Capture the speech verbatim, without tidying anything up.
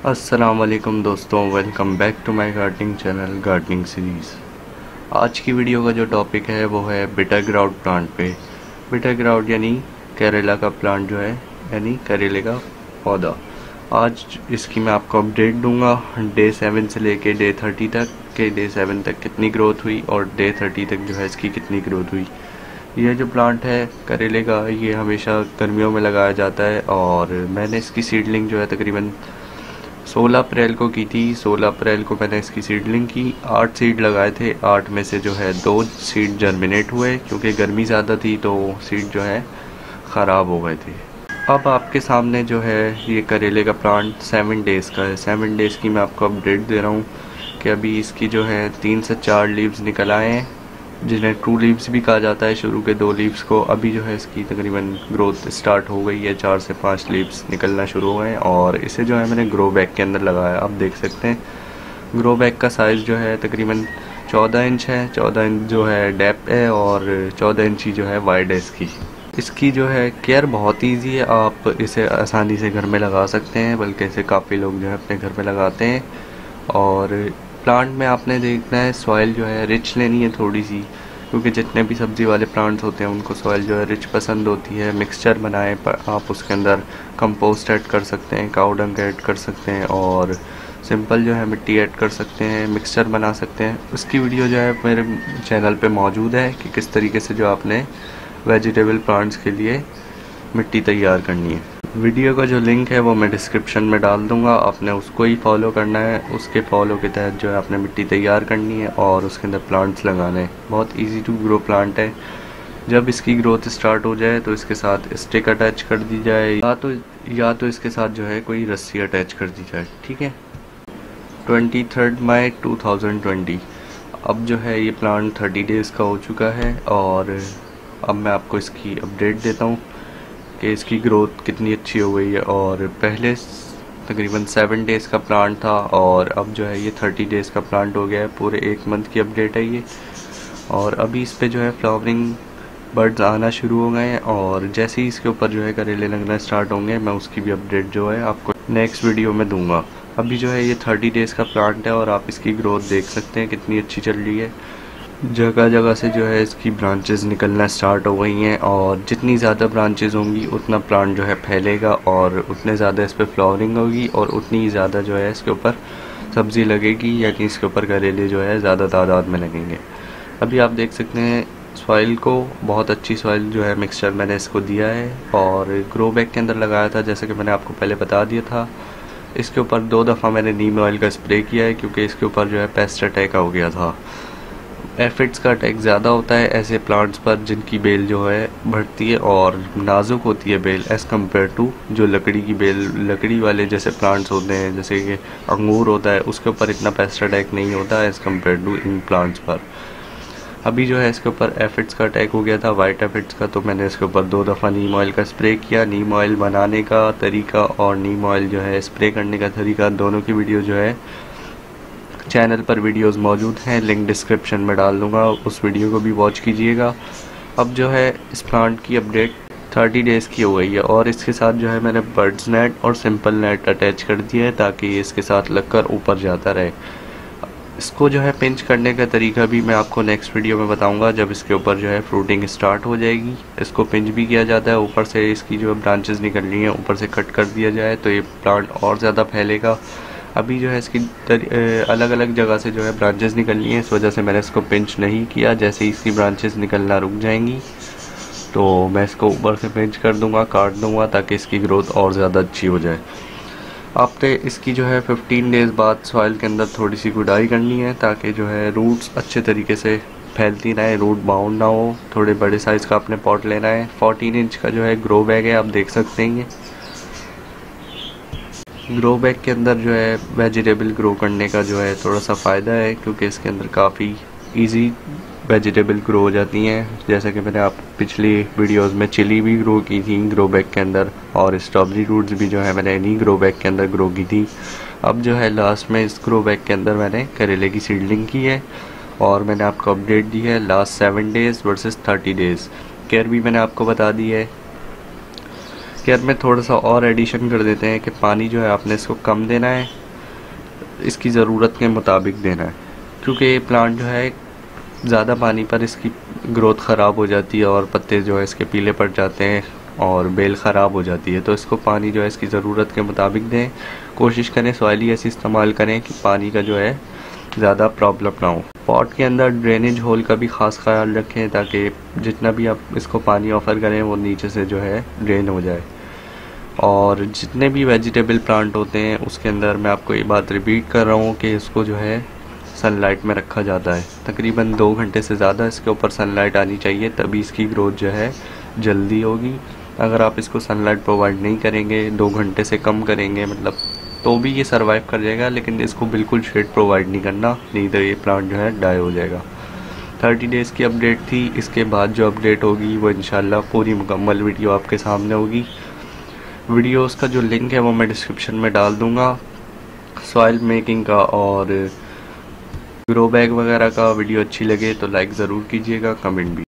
अस्सलाम वालेकुम दोस्तों, welcome back to my gardening channel gardening series. आज की वीडियो का जो टॉपिक है वो है बिटर ग्राउट प्लांट पे। बिटर ग्राउट यानी करेला का प्लांट जो है, यानी करेले का पौधा। आज इसकी मैं आपको अपडेट दूंगा डे सेवन से लेके डे थर्टी तक के डे सेवन तक कितनी ग्रोथ हुई और डे थर्टी तक जो है इसकी कितनी ग्रोथ हुई। यह जो प्लांट है करेले का, ये हमेशा गर्मियों में लगाया जाता है और मैंने इसकी सीडलिंग जो है तकरीबन सोलह अप्रैल को की थी। सोलह अप्रैल को मैंने इसकी सीडलिंग की। आठ सीड लगाए थे, आठ में से जो है दो सीड जर्मिनेट हुए क्योंकि गर्मी ज़्यादा थी तो सीड जो है ख़राब हो गए थे। अब आपके सामने जो है ये करेले का प्लांट सेवन डेज़ का है। सेवन डेज़ की मैं आपको अपडेट दे रहा हूँ कि अभी इसकी जो है तीन से चार लीव्स निकल आए हैं, जिन्हें ट्रू लीव्स भी कहा जाता है। शुरू के दो लीव्स को अभी जो है इसकी तकरीबन ग्रोथ स्टार्ट हो गई है, चार से पाँच लीव्स निकलना शुरू हो गए हैं और इसे जो है मैंने ग्रो बैग के अंदर लगाया। आप देख सकते हैं ग्रो बैग का साइज़ जो है तकरीबन चौदह इंच है। चौदह इंच जो है डेप्थ है और चौदह इंच जो है वाइड है इसकी। इसकी जो है केयर बहुत ईजी है, आप इसे आसानी से घर में लगा सकते हैं, बल्कि इसे काफ़ी लोग जो है अपने घर में लगाते हैं। और प्लांट में आपने देखना है सॉइल जो है रिच लेनी है थोड़ी सी, क्योंकि जितने भी सब्ज़ी वाले प्लांट्स होते हैं उनको सॉइल जो है रिच पसंद होती है। मिक्सचर बनाएं, पर आप उसके अंदर कंपोस्ट ऐड कर सकते हैं, काऊ डंग ऐड कर सकते हैं और सिंपल जो है मिट्टी ऐड कर सकते हैं, मिक्सचर बना सकते हैं। उसकी वीडियो जो है मेरे चैनल पे मौजूद है कि किस तरीके से जो आपने वेजिटेबल प्लांट्स के लिए मिट्टी तैयार करनी है। वीडियो का जो लिंक है वो मैं डिस्क्रिप्शन में डाल दूंगा, आपने उसको ही फॉलो करना है। उसके फॉलो के तहत जो है आपने मिट्टी तैयार करनी है और उसके अंदर प्लांट्स लगाने हैं। बहुत इजी टू ग्रो प्लांट है। जब इसकी ग्रोथ स्टार्ट हो जाए तो इसके साथ स्टिक अटैच कर दी जाए, या तो या तो इसके साथ जो है कोई रस्सी अटैच कर दी जाए। ठीक है। Twenty third May two thousand twenty. अब जो है ये प्लांट थर्टी डेज़ का हो चुका है और अब मैं आपको इसकी अपडेट देता हूँ कि इसकी ग्रोथ कितनी अच्छी हो गई है। और पहले तकरीबन सेवन डेज़ का प्लांट था और अब जो है ये थर्टी डेज़ का प्लांट हो गया है। पूरे एक मंथ की अपडेट है ये। और अभी इस पे जो है फ्लावरिंग बर्ड्स आना शुरू हो गए हैं और जैसे ही इसके ऊपर जो है करेले लगना स्टार्ट होंगे मैं उसकी भी अपडेट जो है आपको नेक्स्ट वीडियो में दूंगा। अभी जो है ये थर्टी डेज़ का प्लांट है और आप इसकी ग्रोथ देख सकते हैं कितनी अच्छी चल रही है। जगह जगह से जो है इसकी ब्रांचेस निकलना स्टार्ट हो गई हैं और जितनी ज़्यादा ब्रांचेस होंगी उतना प्लांट जो है फैलेगा और उतने ज़्यादा इस पर फ्लावरिंग होगी और उतनी ही ज़्यादा जो है इसके ऊपर सब्ज़ी लगेगी, यानी इसके ऊपर करेले जो है ज़्यादा तादाद में लगेंगे। अभी आप देख सकते हैं सॉइल को, बहुत अच्छी सॉइल जो है मिक्सचर मैंने इसको दिया है और ग्रो बैग के अंदर लगाया था जैसे कि मैंने आपको पहले बता दिया था। इसके ऊपर दो दफ़ा मैंने नीम ऑयल का स्प्रे किया है क्योंकि इसके ऊपर जो है पेस्ट अटैक हो गया था। एफिड्स का अटैक ज़्यादा होता है ऐसे प्लांट्स पर जिनकी बेल जो है बढ़ती है और नाजुक होती है बेल, एज़ कम्पेयर टू जो लकड़ी की बेल, लकड़ी वाले जैसे प्लांट्स होते हैं, जैसे कि अंगूर होता है, उसके ऊपर इतना पेस्ट अटैक नहीं होता एज़ कम्पेयर टू इन प्लांट्स पर। अभी जो है इसके ऊपर एफिड्स का अटैक हो गया था, वाइट एफिड्स का, तो मैंने इसके ऊपर दो दफ़ा नीम ऑयल का स्प्रे किया। नीम ऑयल बनाने का तरीका और नीम ऑयल जो है स्प्रे करने का तरीका, दोनों की वीडियो जो है चैनल पर वीडियोस मौजूद हैं, लिंक डिस्क्रिप्शन में डाल दूंगा, उस वीडियो को भी वॉच कीजिएगा। अब जो है इस प्लांट की अपडेट थर्टी डेज़ की हो गई है और इसके साथ जो है मैंने बर्ड्स नेट और सिंपल नेट अटैच कर दिया है ताकि ये इसके साथ लगकर ऊपर जाता रहे। इसको जो है पिंच करने का तरीका भी मैं आपको नेक्स्ट वीडियो में बताऊंगा जब इसके ऊपर जो है फ्रूटिंग स्टार्ट हो जाएगी। इसको पिंच भी किया जाता है, ऊपर से इसकी जो ब्रांचेस निकल रही हैं ऊपर से कट कर दिया जाए तो ये प्लांट और ज़्यादा फैलेगा। अभी जो है इसकी अलग अलग जगह से जो है ब्रांचेस निकलनी है, इस वजह से मैंने इसको पिंच नहीं किया। जैसे ही इसकी ब्रांचेस निकलना रुक जाएंगी तो मैं इसको ऊपर से पिंच कर दूंगा, काट दूंगा ताकि इसकी ग्रोथ और ज़्यादा अच्छी हो जाए। आपने इसकी जो है फिफ्टीन डेज़ बाद सॉइल के अंदर थोड़ी सी गुडाई करनी है ताकि जो है रूट्स अच्छे तरीके से फैलती रहें, रूट बाउंड ना हो। थोड़े बड़े साइज़ का आपने पॉट लेना है। फोर्टीन इंच का जो है ग्रो बैग है, आप देख सकते हैं। ग्रो बैग के अंदर जो है वेजिटेबल ग्रो करने का जो है थोड़ा सा फ़ायदा है क्योंकि इसके अंदर काफ़ी इजी वेजिटेबल ग्रो हो जाती हैं। जैसे कि मैंने आप पिछली वीडियोस में चिली भी ग्रो की थी ग्रो बैग के अंदर और स्ट्रॉबेरी रूट्स भी जो है मैंने इन्हीं ग्रो बैग के अंदर ग्रो की थी। अब जो है लास्ट में इस ग्रो बैग के अंदर मैंने करेले की सीडलिंग की है और मैंने आपको अपडेट दी है last seven days versus thirty days. Care भी मैंने आपको बता दी है। केयर में थोड़ा सा और एडिशन कर देते हैं कि पानी जो है आपने इसको कम देना है, इसकी ज़रूरत के मुताबिक देना है, क्योंकि ये प्लांट जो है ज़्यादा पानी पर इसकी ग्रोथ ख़राब हो जाती है और पत्ते जो है इसके पीले पड़ जाते हैं और बेल ख़राब हो जाती है। तो इसको पानी जो है इसकी ज़रूरत के मुताबिक दें। कोशिश करें सॉइली ऐसी इस्तेमाल करें कि पानी का जो है ज़्यादा प्रॉब्लम ना हो। पॉट के अंदर ड्रेनेज होल का भी ख़ास ख्याल रखें ताकि जितना भी आप इसको पानी ऑफ़र करें वो नीचे से जो है ड्रेन हो जाए। और जितने भी वेजिटेबल प्लांट होते हैं उसके अंदर मैं आपको ये बात रिपीट कर रहा हूँ कि इसको जो है सनलाइट में रखा जाता है। तकरीबन दो घंटे से ज़्यादा इसके ऊपर सनलाइट आनी चाहिए, तभी इसकी ग्रोथ जो है जल्दी होगी। अगर आप इसको सनलाइट प्रोवाइड नहीं करेंगे, दो घंटे से कम करेंगे मतलब, तो भी ये सरवाइव कर जाएगा, लेकिन इसको बिल्कुल शेड प्रोवाइड नहीं करना, नहीं तो ये प्लांट जो है डाई हो जाएगा। थर्टी डेज़ की अपडेट थी। इसके बाद जो अपडेट होगी वो इंशाल्लाह पूरी मुकम्मल वीडियो आपके सामने होगी। वीडियोस का जो लिंक है वो मैं डिस्क्रिप्शन में डाल दूँगा। सॉइल मेकिंग का और ग्रो बैग वगैरह का वीडियो अच्छी लगे तो लाइक ज़रूर कीजिएगा, कमेंट भी।